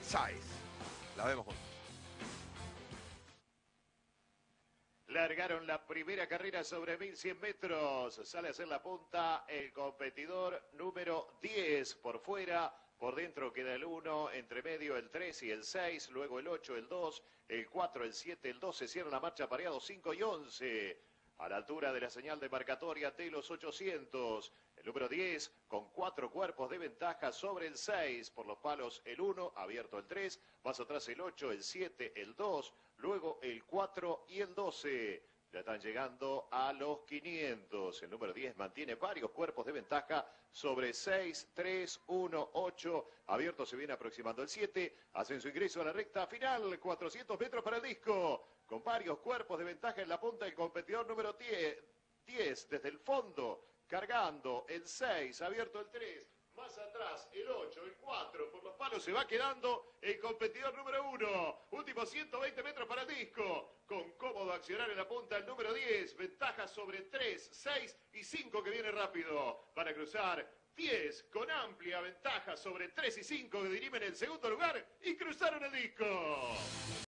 Sáez. La vemos juntos. Largaron la primera carrera sobre 1100 metros. Sale a hacer la punta el competidor número 10 por fuera. Por dentro queda el 1, entre medio el 3 y el 6, luego el 8, el 2, el 4, el 7, el 12. Cierra la marcha pareados 5 y 11. A la altura de la señal demarcatoria de los 800. El número 10 con 4 cuerpos de ventaja sobre el 6. Por los palos el 1, abierto el 3. Paso atrás el 8, el 7, el 2. Luego el 4 y el 12. Ya están llegando a los 500. El número 10 mantiene varios cuerpos de ventaja sobre 6, 3, 1, 8. Abierto se viene aproximando el 7. Hacen su ingreso a la recta final. 400 metros para el disco. Con varios cuerpos de ventaja en la punta el competidor número 10 desde el fondo. Cargando el 6. Abierto el 3. Más atrás, el 8, el 4, por los palos se va quedando el competidor número 1. Últimos 120 metros para el disco. Con cómodo accionar en la punta el número 10. Ventaja sobre 3, 6 y 5 que viene rápido. Para cruzar 10 con amplia ventaja sobre 3 y 5 que dirimen el segundo lugar y cruzaron el disco.